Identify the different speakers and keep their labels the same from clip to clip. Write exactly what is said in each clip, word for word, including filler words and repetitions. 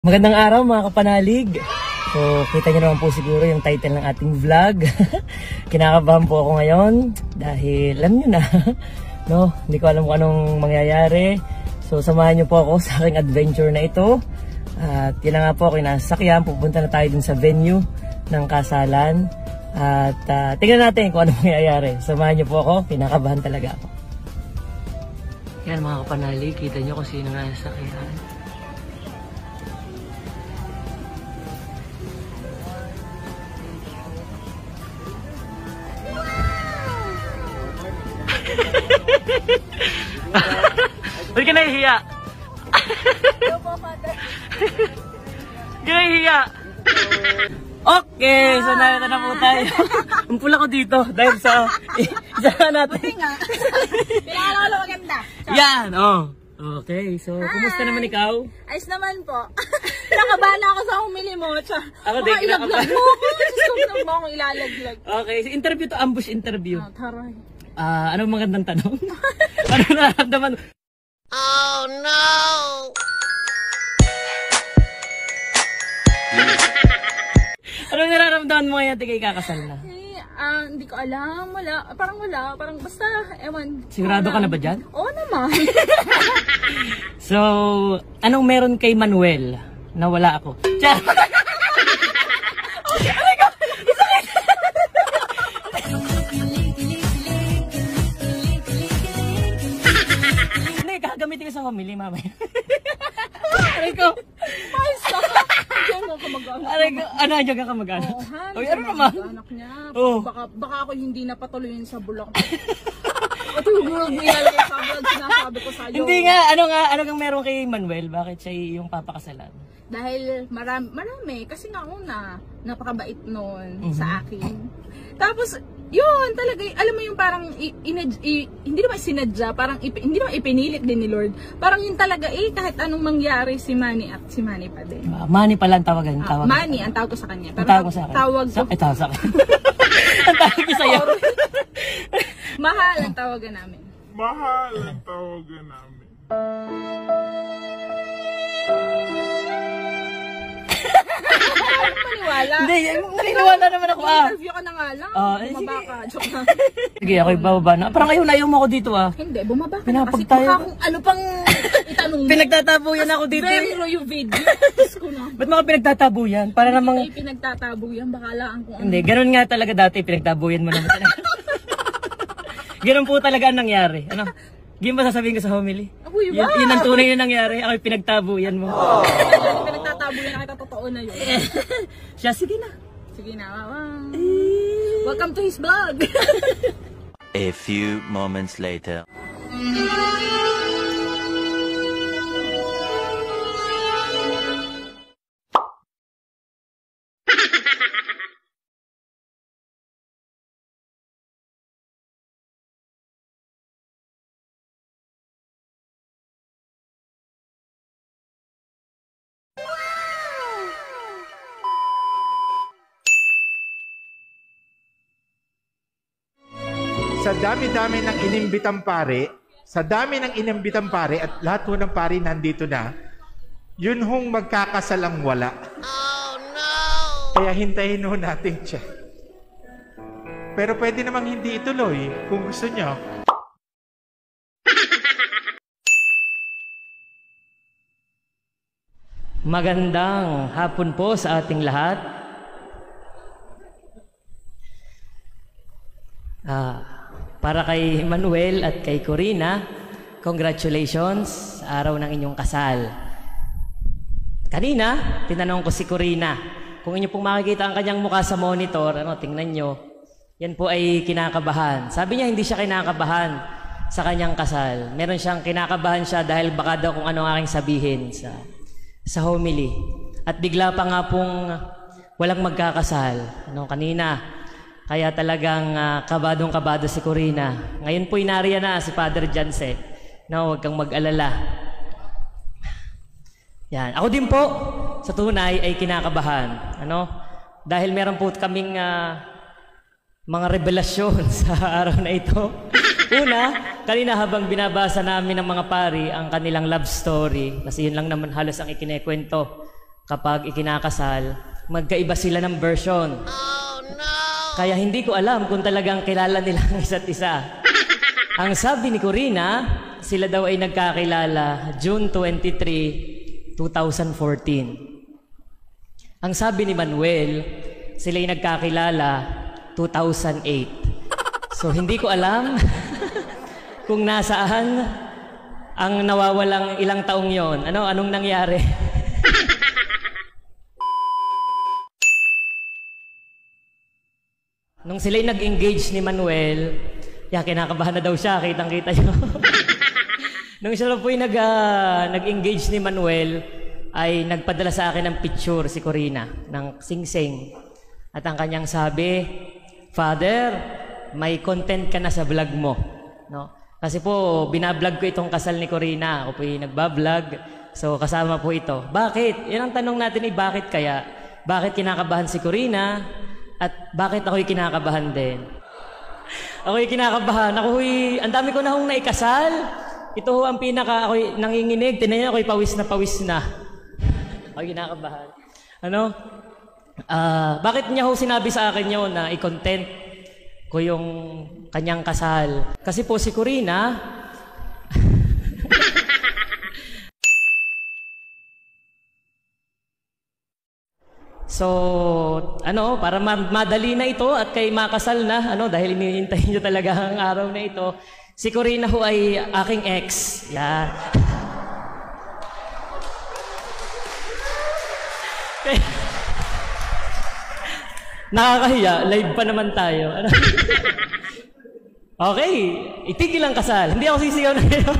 Speaker 1: Magandang araw mga kapanalig. So kita nyo naman po siguro yung title ng ating vlog. Kinakabahan po ako ngayon dahil alam nyo na, no? Hindi ko alam kung anong mangyayari. So samahan nyo po ako sa aking adventure na ito. At yun na nga po, ako nasasakyan. Pupunta na tayo dun sa venue ng kasalan. At uh, tingnan natin kung anong mangyayari. Samahan nyo po ako, kinakabahan talaga ako. Yan mga kapanalig, kita nyo kung sino nga nasasakyan. Ba't ka nahihiya? Ba't ka nahihiya? Okay, so narito na po tayo. Ang pula ko dito dahil sa isa natin.
Speaker 2: Buti nga. Kailangan ko maganda.
Speaker 1: Yan, oh. Okay, so kumusta naman ikaw?
Speaker 2: Ayos naman po. Nakabahan ako sa humili mo.
Speaker 1: Ako din,
Speaker 2: ilaglag mo. Gusto mo akong ilalaglag.
Speaker 1: Okay, so interview to, ambush interview.
Speaker 2: Ah, taray.
Speaker 1: Ah, ano magandang tanong? Ano nararamdaman?
Speaker 2: Oh no!
Speaker 1: Ano nararamdaman mo ngayon tigay kakasal na?
Speaker 2: Eh, ah, hindi ko alam. Wala. Parang wala. Parang basta, ewan.
Speaker 1: Sigurado ka na ba dyan?
Speaker 2: Oo naman.
Speaker 1: So, anong meron kay Manuel na wala ako? Tiyan! Gagamitin ko sa family, mamaya. Aray ko.
Speaker 2: Ay, stop. Diyan ako mag-anak.
Speaker 1: Aray ko. Ano, diyan ka mag-anak?
Speaker 2: Oo, han.
Speaker 1: Oy, ano naman?
Speaker 2: Anak niya.
Speaker 1: Oh.
Speaker 2: Baka, baka ako hindi napatuloyin sa bulak. Ito yung bulak nilalagay sa vlog. Sinasabi ko sa'yo.
Speaker 1: Hindi nga. Ano nga, ano kang meron kay Manuel? Bakit siya yung papakasalan?
Speaker 2: Dahil marami, marami. Kasi nga una, napakabait noon
Speaker 1: Mm-hmm.
Speaker 2: sa akin. Tapos, yun, talaga, alam mo yung parang, i, inad, i, hindi naman sinadya, parang, ip, hindi naman ipinilit din ni Lord. Parang yun talaga, eh, kahit anong mangyari, si Manny at si Manny pa din.
Speaker 1: Uh, Manny pala ang tawagan.
Speaker 2: Ah,
Speaker 1: Tawag
Speaker 2: Manny, ang tawag ko sa kanya. Pero
Speaker 1: ang tawag ko sa akin.
Speaker 2: Tawag ko.
Speaker 1: Sa, eh, tawag sa akin. Ang tawag ko sa'yo.
Speaker 2: Mahal ang tawagan namin.
Speaker 3: Mahal ang tawagan namin.
Speaker 2: Maniwala.
Speaker 1: Hindi, naniniwala naman ako ah.
Speaker 2: Interview ka na nga lang.
Speaker 1: Ah, eh,
Speaker 2: Bumaba
Speaker 1: sige.
Speaker 2: ka. Joke lang.
Speaker 1: Sige, ako'y bababa na. Parang ayaw na ayaw mo ako dito ah.
Speaker 2: Hindi, bumaba ka na.
Speaker 1: Pinapag
Speaker 2: Kasi
Speaker 1: tayo.
Speaker 2: baka kung ano pang itanong mo.
Speaker 1: Pinagtatabuyan ako dito.
Speaker 2: Very
Speaker 1: Eh.
Speaker 2: raw yung video. Diyos ko na.
Speaker 1: Ba't mga pinagtatabuyan? Para namang...
Speaker 2: Ay, pinagtatabo yan. Baka lang kung ano.
Speaker 1: Hindi, ganun nga talaga dati. Pinagtabuyan mo naman talaga. Ganun po talaga ang nangyari. Ano? Hindi ba sasabihin ko sa homily?
Speaker 2: Uy,
Speaker 1: Yun,
Speaker 2: wow!
Speaker 1: yun ang tunay na nangyari. Ako'y pinagtabuyan mo.
Speaker 2: Oh. Pinagtatabo yan. Nakita totoo na yun.
Speaker 1: Siya, sige na.
Speaker 2: Sige na. Wow. Welcome to his vlog.
Speaker 4: A few moments later.
Speaker 5: Sa dami-dami ng inimbitang pare, sa dami ng inimbitang pare at lahat ho ng pare nandito na, yun hong magkakasal ang wala. Oh no! Kaya hintayin ho natin siya. Pero pwede namang hindi ituloy kung gusto nyo.
Speaker 1: Magandang hapon po sa ating lahat. Ah... Para kay Manuel at kay Corina, congratulations sa araw ng inyong kasal. Kanina, tinanong ko si Corina, kung inyo pong makikita ang kanyang mukha sa monitor, ano, tingnan nyo, yan po ay kinakabahan. Sabi niya hindi siya kinakabahan sa kanyang kasal. Meron siyang kinakabahan siya dahil baka daw kung ano ang aking sabihin sa, sa homily. At bigla pa nga pong walang magkakasal. Ano, kanina, kaya talagang uh, kabadong-kabado si Corina. Ngayon po inariya na si Father Janse. No, huwag kang mag-alala. Yan. Ako din po, sa tunay ay kinakabahan. Ano? Dahil meron po kaming uh, mga revelasyon sa araw na ito. Una, kanina habang binabasa namin ng mga pari ang kanilang love story, kasi yun lang naman halos ang ikinekwento kapag ikinakasal, magkaiba sila ng version. Oh, no! Kaya hindi ko alam kung talagang kilala nila ang isa't isa. Ang sabi ni Corina, sila daw ay nagkakilala June twenty-third, twenty fourteen. Ang sabi ni Manuel, sila ay nagkakilala two thousand eight. So hindi ko alam kung nasaan ang nawawalang ilang taong yon. Ano, anong nangyari? Nung sila'y nag-engage ni Manuel, ya, kinakabahan na daw siya, kitang-kita nyo. Nung siya po'y nag, uh, nag-engage ni Manuel, ay nagpadala sa akin ng picture si Corina, ng sing-sing. At ang kanyang sabi, Father, may content ka na sa vlog mo. No? Kasi po, binablog ko itong kasal ni Corina. Ako po'y nagbablog, so kasama po ito. Bakit? Yan ang tanong natin eh, bakit kaya? Bakit kinakabahan si Corina? At bakit ako'y kinakabahan din? Ako'y kinakabahan. Ako'y, ang dami ko na hong naikasal. Ito ho ang pinaka, ako'y nanginginig. Tinan niyo, ako'y pawis na pawis na. Ako'y kinakabahan. Ano? Uh, bakit niya ho sinabi sa akin yun na i-content ko yung kanyang kasal? Kasi po si Corina, so, ano, para madali na ito at kay makasal na, ano, dahil iniintay nyo talaga ang araw na ito, si Corina ho ay aking ex. Yan. Nakakahiya, live pa naman tayo. Okay, itigil ang kasal. Hindi ako sisigaw na ngayon.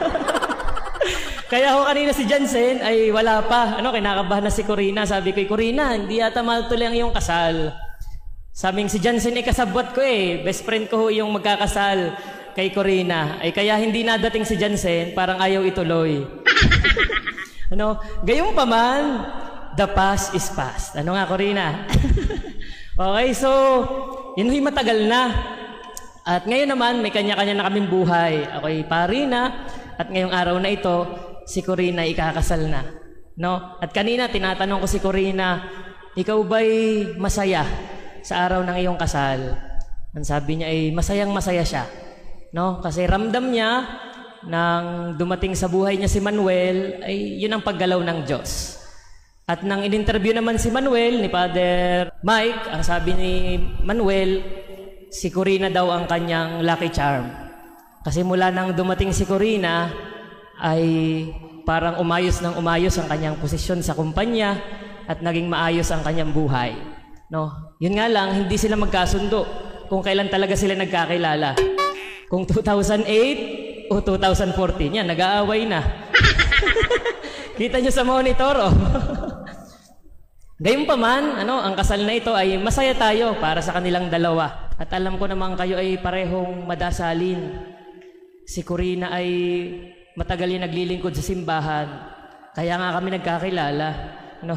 Speaker 1: Kaya ako kanina si Jansen ay wala pa. Ano, kinakabahan na si Corina. Sabi ko, Corina, hindi yata matuloy ang iyong kasal. Sabing si Jansen ay kasabwat ko eh. Best friend ko yung magkakasal kay Corina. Ay kaya hindi nadating si Jansen, parang ayaw ituloy. Ano, gayong pa man, the past is past. Ano nga, Corina? Okay, so, yun huy matagal na. At ngayon naman, may kanya-kanya na kaming buhay. Ako'y pari na. At ngayong araw na ito, si Corina ikakasal na. No? At kanina, tinatanong ko si Corina, ikaw ba'y masaya sa araw ng iyong kasal? Ang sabi niya ay masayang masaya siya. No? Kasi ramdam niya nang dumating sa buhay niya si Manuel, ay yun ang paggalaw ng Diyos. At nang in-interview naman si Manuel, ni Father Mike, ang sabi ni Manuel, si Corina daw ang kanyang lucky charm. Kasi mula nang dumating si Corina, ay parang umayos ng umayos ang kanyang posisyon sa kumpanya at naging maayos ang kanyang buhay. No? Yun nga lang, hindi sila magkasundo kung kailan talaga sila nagkakilala. Kung two thousand eight o two thousand fourteen, yan, nag-aaway na. Kita nyo sa monitor, oh. Gayunpaman, ano, ang kasal na ito ay masaya tayo para sa kanilang dalawa. At alam ko naman kayo ay parehong madasalin. Si Corina ay matagal yung naglilingkod sa simbahan. Kaya nga kami nagkakilala. No?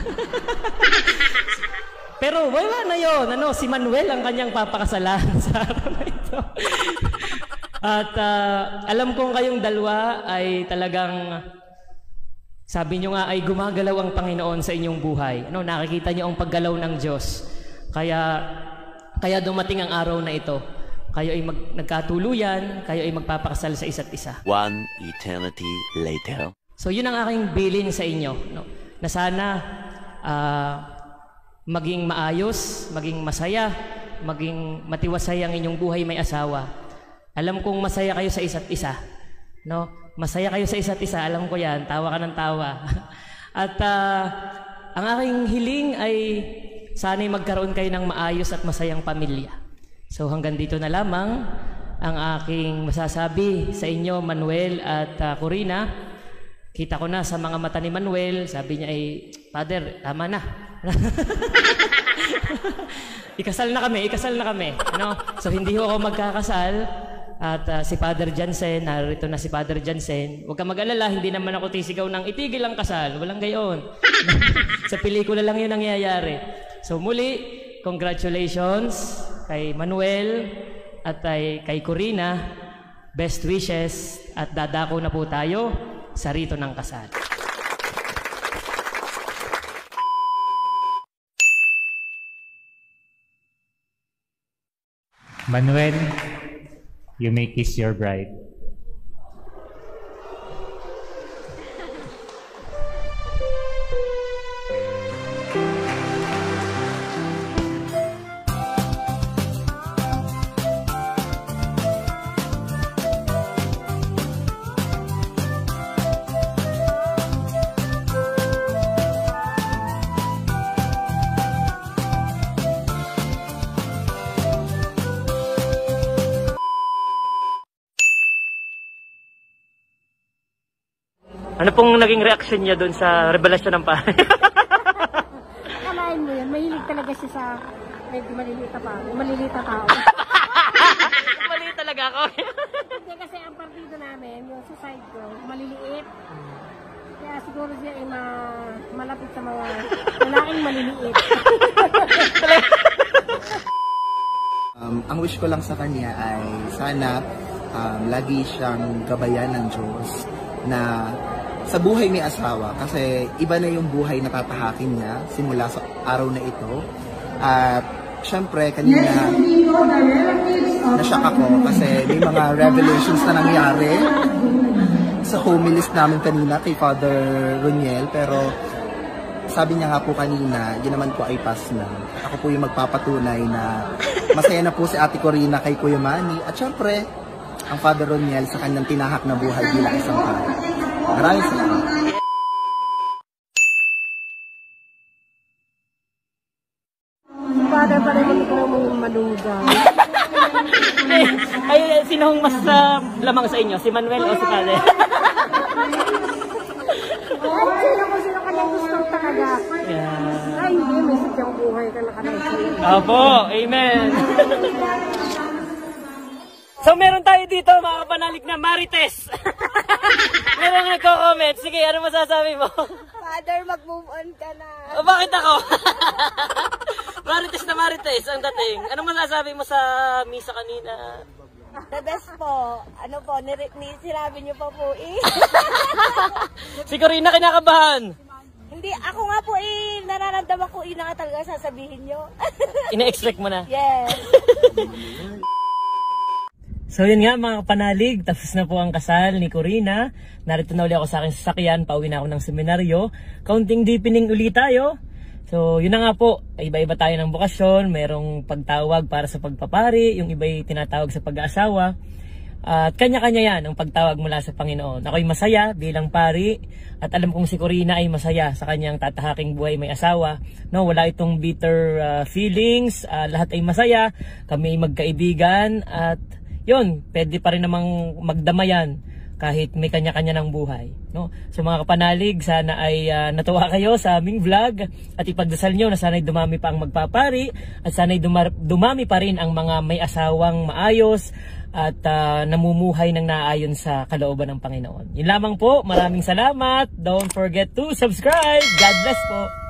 Speaker 1: Pero wala na yun. Ano, si Manuel ang kanyang papakasalan sa araw na ito. At uh, alam kong kayong dalawa ay talagang, sabi nyo nga, ay gumagalaw ang Panginoon sa inyong buhay. Ano, nakikita nyo ang paggalaw ng Diyos. Kaya, kaya dumating ang araw na ito. Kayo ay mag, nagkatuluyan, kayo ay magpapakasal sa isa't isa.
Speaker 4: One eternity later.
Speaker 1: So yun ang aking bilin sa inyo. No? Na sana uh, maging maayos, maging masaya, maging matiwasay ang inyong buhay may asawa. Alam kong masaya kayo sa isa't isa. No? Masaya kayo sa isa't isa, alam ko yan, tawa ka ng tawa. At uh, ang aking hiling ay sana'y magkaroon kayo ng maayos at masayang pamilya. So hanggang dito na lamang ang aking masasabi sa inyo, Manuel at uh, Corina. Kita ko na sa mga mata ni Manuel, sabi niya ay, Father, tama na. Ikasal na kami, ikasal na kami. Ano? So hindi ho ako magkakasal. At uh, si Father Jansen, narito na si Father Jansen. Huwag ka mag-alala, hindi naman ako tisigaw ng itigil ang kasal. Walang gayon. Sa pelikula lang yun nangyayari. So muli, congratulations kay Manuel at kay, kay Corina. Best wishes at dadako na po tayo sa rito ng kasal.
Speaker 5: Manuel, you may kiss your bride.
Speaker 1: Ano pong naging reaction niya doon sa revelasyon ng pare?
Speaker 6: Akalain mo yun, mahilig talaga siya sa medyo malilita pa, malilita tao.
Speaker 1: Mali talaga ako.
Speaker 6: Hindi kasi ang partido namin, yung sa side ko, maliliit. Kaya siguro siya ay ma malapit sa mga lalaking maliliit.
Speaker 7: um, ang wish ko lang sa kanya ay sana um, lagi siyang gabayan ng Diyos na sa buhay may asawa, kasi iba na yung buhay na tatahakin niya simula sa araw na ito. At syempre kanina nashock ako kasi may mga revelations na nangyari sa homilies namin kanina kay Father Roniel, pero sabi niya nga po kanina, yun naman po ay pass na. Ako po yung magpapatunay na masaya na po si Ate Corina kay Kuya Manny, at syempre ang Father Roniel sa kanyang tinahak na buhay bilang isang pare. Maraming salamat.
Speaker 6: Father, parang hindi ko naman malunggan.
Speaker 1: Ay, sinong mas uh, lamang sa inyo? Si Manuel o si Father?
Speaker 6: Ay, sino ko sino kanyang gusto talaga.
Speaker 1: Yeah.
Speaker 6: Ay, hindi, may sadyang buhay ka nakarating.
Speaker 1: Opo, amen. So meron tayo dito mga kapanalig na Marites. Meron nagko-comment. Sige, ano masasabi mo?
Speaker 6: Father, mag-move on ka na.
Speaker 1: O bakit ako? Marites na Marites ang dating. Ano masasabi mo sa misa kanina?
Speaker 6: The best po. Ano po, ni, ni sinabi niyo pa po eh.
Speaker 1: Si Corina kinakabahan.
Speaker 6: Hindi, ako nga po eh, nararamdaman ko ina nga talaga sasabihin niyo.
Speaker 1: Ina-expect mo na?
Speaker 6: Yes.
Speaker 1: So yun nga mga kapanalig, tapos na po ang kasal ni Corina. Narito na ulit ako sa aking sasakyan, pauwi na ako ng seminaryo. Counting deepening ulit tayo. So yun na nga po, iba-iba tayo ng bokasyon. Merong pagtawag para sa pagpapari, yung iba'y tinatawag sa pag-aasawa. At kanya-kanya yan ang pagtawag mula sa Panginoon. Ako'y masaya bilang pari, at alam kong si Corina ay masaya sa kanyang tatahaking buhay may asawa. No, wala itong bitter uh, feelings, uh, lahat ay masaya, kami ay magkaibigan, at yun, pwede pa rin namang magdamayan kahit may kanya-kanya ng buhay. No? So mga kapanalig, sana ay uh, natuwa kayo sa aming vlog, at ipagdasal nyo na sana'y dumami pa ang magpapari, at sana'y dumami pa rin ang mga may asawang maayos at uh, namumuhay ng naayon sa kalooban ng Panginoon. Yun lamang po, maraming salamat. Don't forget to subscribe. God bless po.